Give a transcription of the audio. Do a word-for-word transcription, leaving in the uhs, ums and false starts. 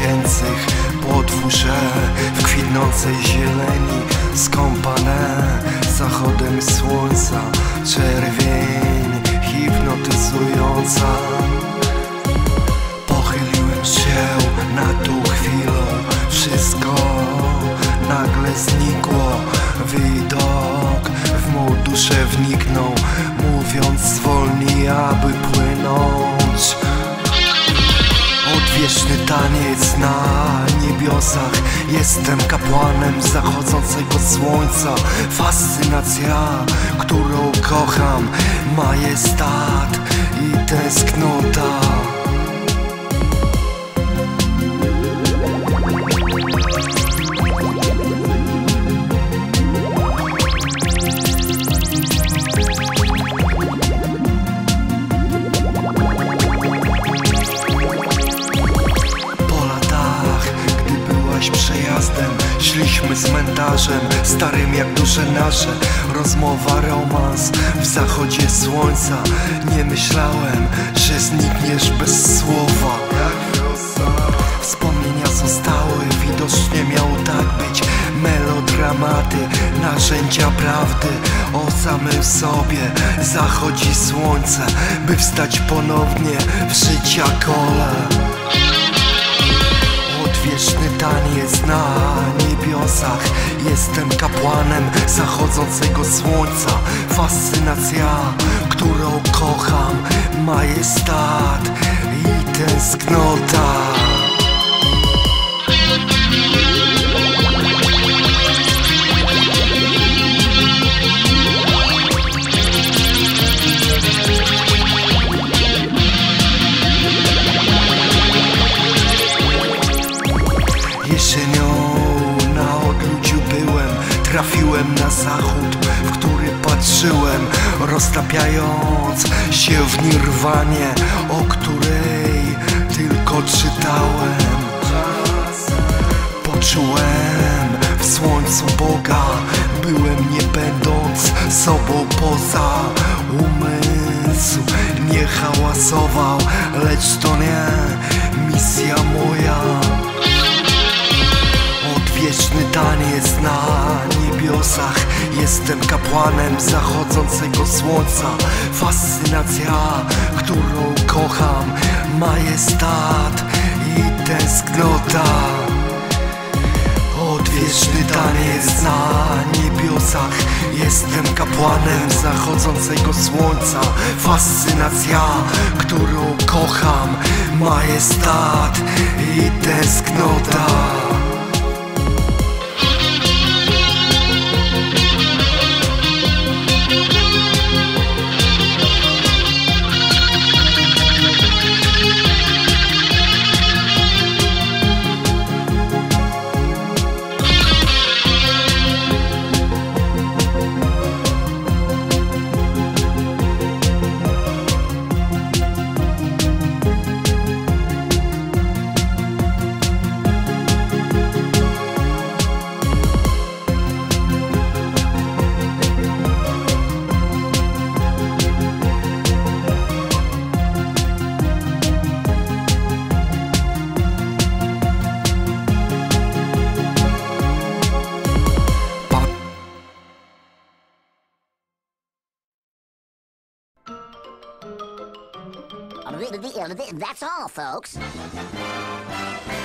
dziecięcych podwórze w kwitnącej zieleni, skąpane zachodem słońca. Czerwień hipnotyzująca. Pochyliłem się nad tą chwilą, wszystko nagle znikło. Widok w mą duszę wniknął, mówiąc zwolnij, aby płynąć. Odwieczny taniec na niebiosach, jestem kapłanem zachodzącego słońca. Fascynacja, którą kocham, majestat i tęsknota. Przejazdem szliśmy z mentarzem, starym jak duże nasze. Rozmowa, romans w zachodzie słońca. Nie myślałem, że znikniesz bez słowa. Wspomnienia zostały, widocznie miało tak być. Melodramaty, narzędzia prawdy. O samym sobie zachodzi słońce, by wstać ponownie w życia kole. Wieczny taniec na niebiosach, jestem kapłanem zachodzącego słońca. Fascynacja, którą kocham, majestat i tęsknota. Jesienią na odludziu byłem, trafiłem na zachód, w który patrzyłem, roztapiając się w nirwanie, o której tylko czytałem. Poczułem w słońcu Boga, byłem nie będąc sobą poza. Umysł nie hałasował, lecz to nie misja moja. Wieczny taniec na niebiosach, jestem kapłanem zachodzącego słońca. Fascynacja, którą kocham, majestat i tęsknota. Odwieczny taniec na niebiosach, jestem kapłanem zachodzącego słońca. Fascynacja, którą kocham, majestat i tęsknota. That's all, folks.